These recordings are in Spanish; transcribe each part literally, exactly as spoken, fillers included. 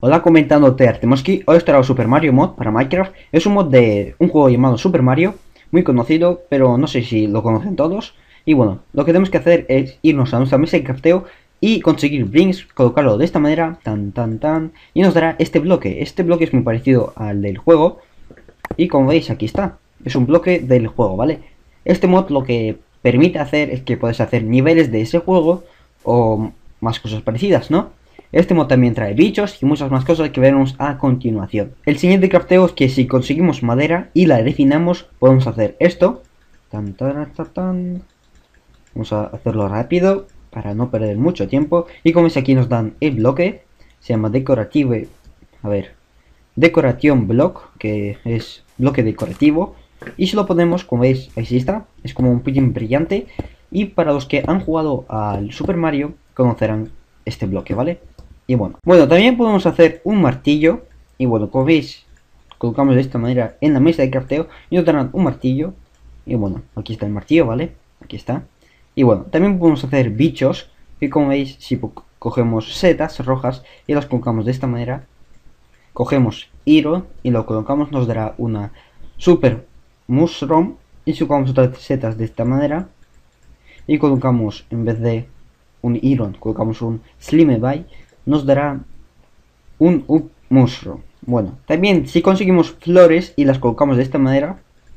Hola, comentándote Artemoski. Hoy os traigo Super Mario Mod para Minecraft. Es un mod de un juego llamado Super Mario, muy conocido, pero no sé si lo conocen todos. Y bueno, lo que tenemos que hacer es irnos a nuestra mesa de crafteo y conseguir bricks, colocarlo de esta manera, tan tan tan, y nos dará este bloque. Este bloque es muy parecido al del juego, y como veis aquí está, es un bloque del juego, ¿vale? Este mod lo que permite hacer es que puedes hacer niveles de ese juego o más cosas parecidas, ¿no? Este mod también trae bichos y muchas más cosas que veremos a continuación. El siguiente crafteo es que si conseguimos madera y la refinamos, podemos hacer esto. Tan, tan, tan, tan. Vamos a hacerlo rápido para no perder mucho tiempo. Y como veis aquí nos dan el bloque. Se llama Decorative. A ver. Decoration Block, que es bloque decorativo. Y si lo ponemos, como veis, ahí sí está. Es como un pelín brillante. Y para los que han jugado al Super Mario, conocerán este bloque, ¿vale? Y bueno, bueno, también podemos hacer un martillo. Y bueno, como veis, colocamos de esta manera en la mesa de crafteo y nos darán un martillo. Y bueno, aquí está el martillo, ¿vale? Aquí está. Y bueno, también podemos hacer bichos. Y como veis, si cogemos setas rojas y las colocamos de esta manera, cogemos Iron y lo colocamos, nos dará una Super Mushroom. Y si colocamos otras setas de esta manera y colocamos, en vez de un Iron, colocamos un Slimebite, nos dará un Up Mushroom. Bueno, también si conseguimos flores y las colocamos de esta manera,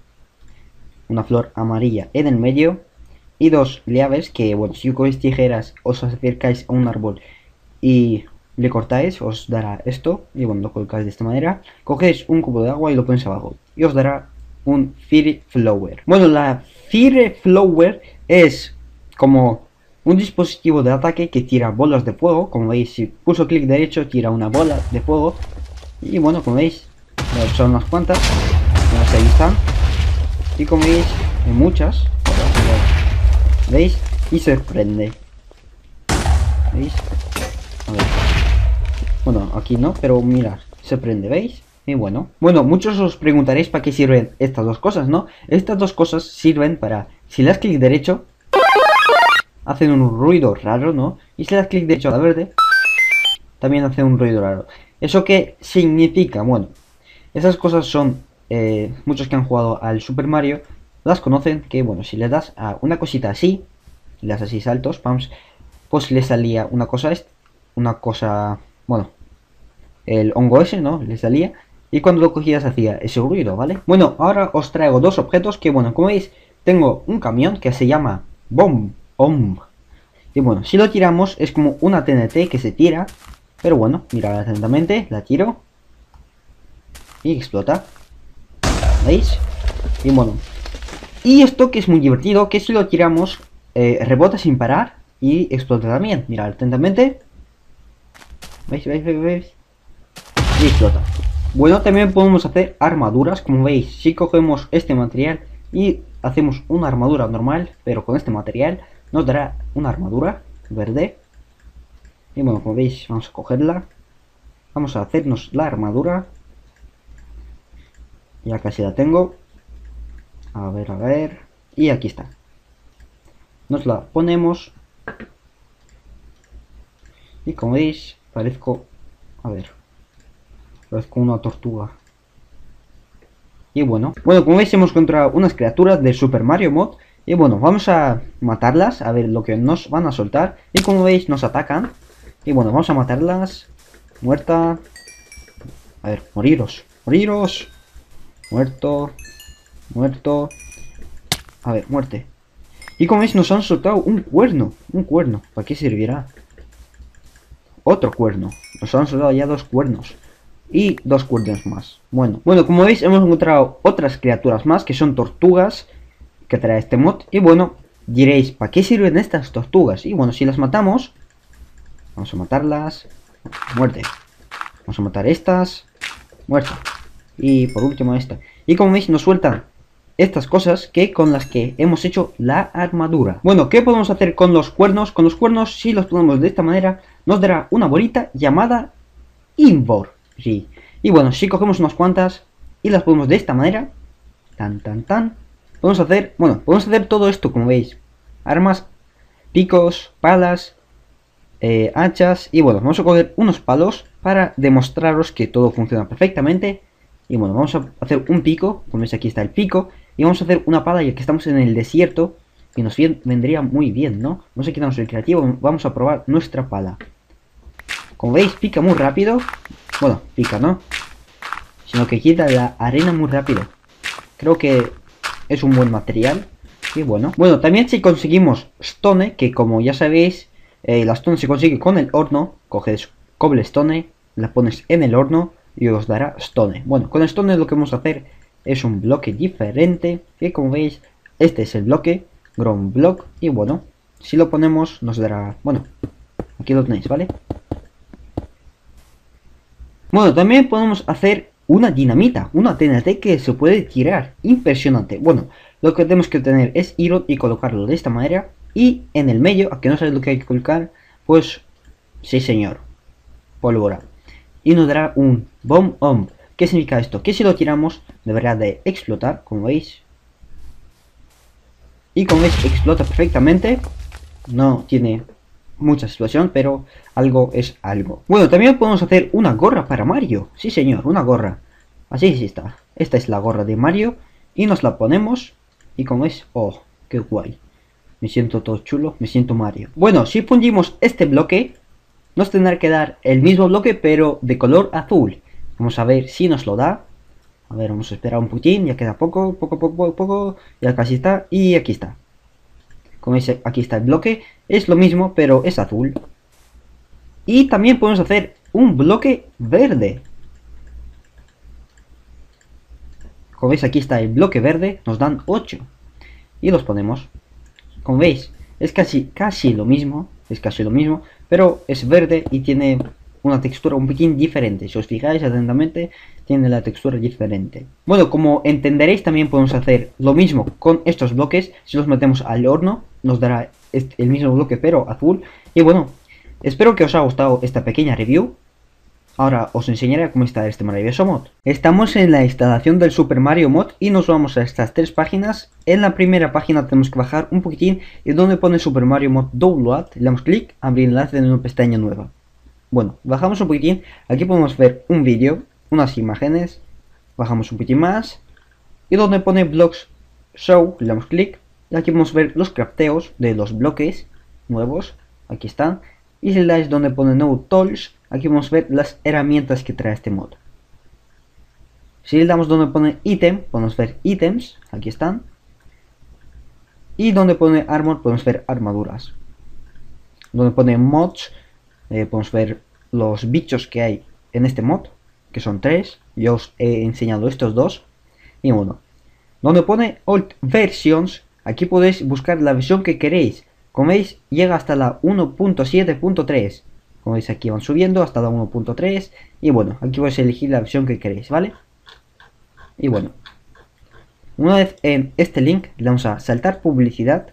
una flor amarilla en el medio y dos llaves que, bueno, si cogéis tijeras os acercáis a un árbol y le cortáis, os dará esto. Y bueno, lo colocáis de esta manera, cogéis un cubo de agua y lo ponéis abajo y os dará un Fire Flower. Bueno, la Fire Flower es como un dispositivo de ataque que tira bolas de fuego. Como veis, si pulso clic derecho tira una bola de fuego. Y bueno, como veis, son unas cuantas. Ahí están. Y como veis, hay muchas. ¿Veis? Y se prende. ¿Veis? A ver. Bueno, aquí no, pero mirad, se prende, ¿veis? Y bueno, bueno, muchos os preguntaréis para qué sirven estas dos cosas, ¿no? Estas dos cosas sirven para, si le das clic derecho, hacen un ruido raro, ¿no? Y si le das clic derecho a la verde, también hace un ruido raro. ¿Eso qué significa? Bueno, esas cosas son, eh, muchos que han jugado al Super Mario las conocen, que bueno, si le das a una cosita así, le das así saltos, pams, pues le salía una cosa, una cosa, bueno, el hongo ese, ¿no? Le salía, y cuando lo cogías hacía ese ruido, ¿vale? Bueno, ahora os traigo dos objetos que, bueno, como veis, tengo un camión que se llama Bomb. Bomb. Y bueno, si lo tiramos es como una T N T que se tira. Pero bueno, mirad atentamente, la tiro y explota. ¿Veis? Y bueno, y esto que es muy divertido, que si lo tiramos eh, rebota sin parar y explota también. Mirad atentamente. ¿Veis? ¿Veis? ¿Veis? ¿Veis? Y explota. Bueno, también podemos hacer armaduras. Como veis, si cogemos este material y hacemos una armadura normal, pero con este material, nos dará una armadura verde. Y bueno, como veis, vamos a cogerla. Vamos a hacernos la armadura. Ya casi la tengo. A ver, a ver. Y aquí está. Nos la ponemos. Y como veis, parezco... A ver. Parezco una tortuga. Y bueno. Bueno, como veis, hemos encontrado unas criaturas de Super Mario Mod. Y bueno, vamos a matarlas. A ver lo que nos van a soltar. Y como veis, nos atacan. Y bueno, vamos a matarlas. Muerta. A ver, moriros. Moriros. Muerto. Muerto. A ver, muerte. Y como veis, nos han soltado un cuerno. Un cuerno. ¿Para qué servirá? Otro cuerno. Nos han soltado ya dos cuernos. Y dos cuernos más. Bueno, bueno, como veis, hemos encontrado otras criaturas más que son tortugas que trae este mod. Y bueno, diréis, ¿para qué sirven estas tortugas? Y bueno, si las matamos, vamos a matarlas. Muerte. Vamos a matar estas. Muerte. Y por último esta. Y como veis, nos sueltan estas cosas que con las que hemos hecho la armadura. Bueno, ¿qué podemos hacer con los cuernos? Con los cuernos, si los ponemos de esta manera, nos dará una bolita llamada Invor. Sí. Y bueno, si cogemos unas cuantas y las ponemos de esta manera, tan tan tan, podemos hacer, bueno, podemos hacer todo esto, como veis. Armas, picos, palas, eh, hachas. Y bueno, vamos a coger unos palos para demostraros que todo funciona perfectamente. Y bueno, vamos a hacer un pico, como veis aquí está el pico, y vamos a hacer una pala ya que estamos en el desierto, y nos bien, vendría muy bien, ¿no? Vamos a quitarnos el creativo, vamos a probar nuestra pala. Como veis, pica muy rápido, bueno, pica, ¿no? Sino que quita la arena muy rápido. Creo que es un buen material, y bueno. Bueno, también si conseguimos stone, que como ya sabéis, eh, la stone se consigue con el horno, coges cobblestone, la pones en el horno, y os dará stone. Bueno, con stone lo que vamos a hacer es un bloque diferente, que como veis, este es el bloque, ground block, y bueno, si lo ponemos nos dará, bueno, aquí lo tenéis, ¿vale? Bueno, también podemos hacer una dinamita, una T N T que se puede tirar, impresionante. Bueno, lo que tenemos que tener es iron y colocarlo de esta manera, y en el medio, a que no sabéis lo que hay que colocar, pues, sí señor, pólvora. Y nos dará un bomb on. ¿Qué significa esto? Que si lo tiramos deberá de explotar, como veis. Y como veis explota perfectamente. No tiene mucha explosión, pero algo es algo. Bueno, también podemos hacer una gorra para Mario. Sí señor, una gorra. Así sí está. Esta es la gorra de Mario. Y nos la ponemos. Y como veis, oh, qué guay. Me siento todo chulo, me siento Mario. Bueno, si fundimos este bloque, nos tendrá que dar el mismo bloque, pero de color azul. Vamos a ver si nos lo da. A ver, vamos a esperar un putín, ya queda poco, poco, poco, poco. Ya casi está, y aquí está. Como veis, aquí está el bloque. Es lo mismo, pero es azul. Y también podemos hacer un bloque verde. Como veis, aquí está el bloque verde. Nos dan ocho. Y los ponemos. Como veis, es casi, casi lo mismo. Es casi lo mismo, pero es verde y tiene una textura un poquín diferente. Si os fijáis atentamente, tiene la textura diferente. Bueno, como entenderéis, también podemos hacer lo mismo con estos bloques. Si los metemos al horno, nos dará este, el mismo bloque, pero azul. Y bueno, espero que os haya gustado esta pequeña review. Ahora os enseñaré cómo instalar este maravilloso mod. Estamos en la instalación del Super Mario Mod y nos vamos a estas tres páginas. En la primera página tenemos que bajar un poquitín y donde pone Super Mario Mod Download, le damos clic, abrir enlace en una pestaña nueva. Bueno, bajamos un poquitín, aquí podemos ver un vídeo, unas imágenes, bajamos un poquitín más y donde pone Blocks Show, le damos clic y aquí podemos ver los crafteos de los bloques nuevos, aquí están. Y si le dais donde pone No Tools, aquí vamos a ver las herramientas que trae este mod. Si le damos donde pone Item, podemos ver ítems, aquí están. Y donde pone Armor, podemos ver armaduras. Donde pone Mods, eh, podemos ver los bichos que hay en este mod, que son tres. Yo os he enseñado estos dos. Y bueno, donde pone Alt Versions, aquí podéis buscar la versión que queréis. Como veis, llega hasta la uno punto siete punto tres. Como veis, aquí van subiendo hasta la uno punto tres. Y bueno, aquí podéis elegir la versión que queréis, ¿vale? Y bueno, una vez en este link, le damos a saltar publicidad.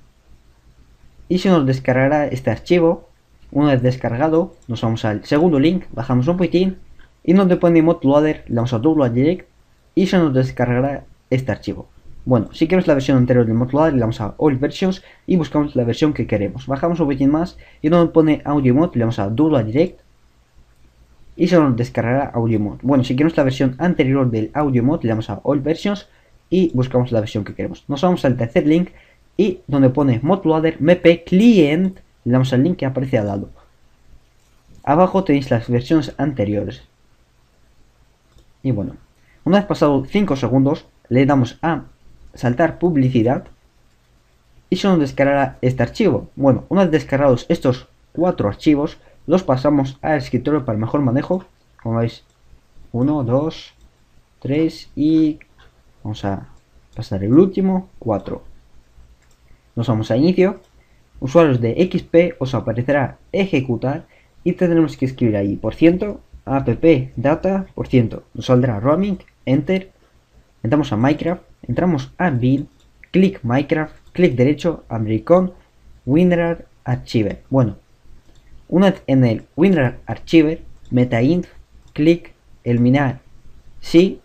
Y se nos descargará este archivo. Una vez descargado, nos vamos al segundo link, bajamos un poquitín. Y donde pone Mod Loader, le damos a Download Direct. Y se nos descargará este archivo. Bueno, si queremos la versión anterior del ModLoader, le damos a All Versions y buscamos la versión que queremos. Bajamos un poquito más y donde pone Audio Mod, le damos a Download Direct y se nos descargará Audio Mod. Bueno, si queremos la versión anterior del Audio Mod, le damos a All Versions y buscamos la versión que queremos. Nos vamos al tercer link y donde pone ModLoader M P Client, le damos al link que aparece al lado. Abajo tenéis las versiones anteriores. Y bueno, una vez pasado cinco segundos, le damos a saltar publicidad y se nos descargará este archivo. Bueno, una vez descargados estos cuatro archivos, los pasamos al escritorio para mejor manejo. Como veis, uno, dos, tres y vamos a pasar el último, cuatro. Nos vamos a inicio, usuarios de X P, os aparecerá ejecutar y tendremos que escribir ahí por ciento, app data por ciento. Nos saldrá roaming, enter, entramos a Minecraft. Entramos a bin, clic Minecraft, clic derecho, Americon, WinRAR Archiver. Bueno, una vez en el WinRAR Archiver, metainf, clic, eliminar, sí,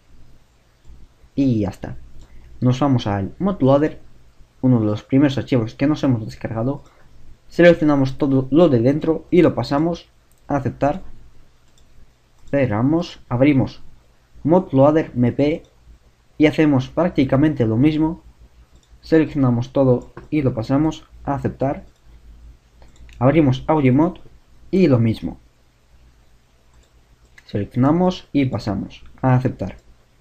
y ya está. Nos vamos al ModLoader, uno de los primeros archivos que nos hemos descargado. Seleccionamos todo lo de dentro y lo pasamos a aceptar. cerramos, abrimos mod loader mp y hacemos prácticamente lo mismo. Seleccionamos todo y lo pasamos a aceptar. Abrimos audio mod y lo mismo. Seleccionamos y pasamos a aceptar.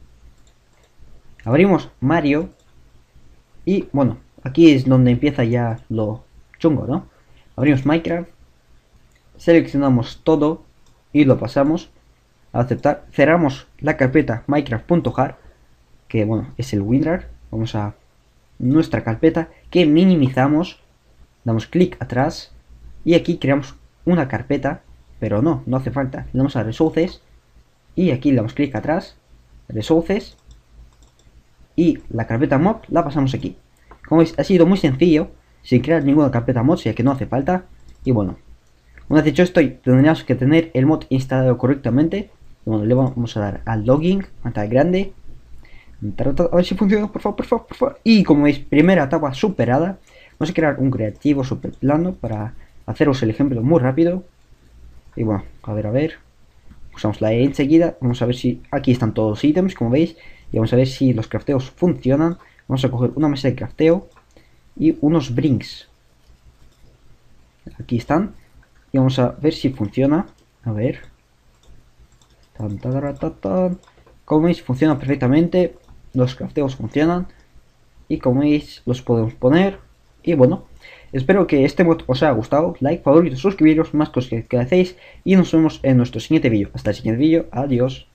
Abrimos Mario y bueno, aquí es donde empieza ya lo chungo, ¿no? Abrimos Minecraft, seleccionamos todo y lo pasamos a aceptar. Cerramos la carpeta minecraft.jar, que bueno, es el WinRAR. Vamos a nuestra carpeta que minimizamos, damos clic atrás y aquí creamos una carpeta, pero no, no hace falta. Le damos a Resources y aquí le damos clic atrás, Resources, y la carpeta mod la pasamos aquí. Como veis, ha sido muy sencillo, sin crear ninguna carpeta mod, ya que no hace falta. Y bueno, una vez hecho esto, tendríamos que tener el mod instalado correctamente. Y bueno, le vamos a dar al login, pantalla grande. A ver si funciona, por favor, por favor, por favor. Y como veis, primera etapa superada. Vamos a crear un creativo super plano para haceros el ejemplo muy rápido. Y bueno, a ver, a ver. Usamos la E enseguida. Vamos a ver si aquí están todos los ítems, como veis. Y vamos a ver si los crafteos funcionan. Vamos a coger una mesa de crafteo y unos brinks. Aquí están. Y vamos a ver si funciona. A ver. Tan, tan, tan, tan. Como veis, funciona perfectamente. Los crafteos funcionan. Y como veis, los podemos poner. Y bueno, espero que este mod os haya gustado. Like, favorito, suscribiros, más cosas que, que hacéis. Y nos vemos en nuestro siguiente vídeo. Hasta el siguiente vídeo. Adiós.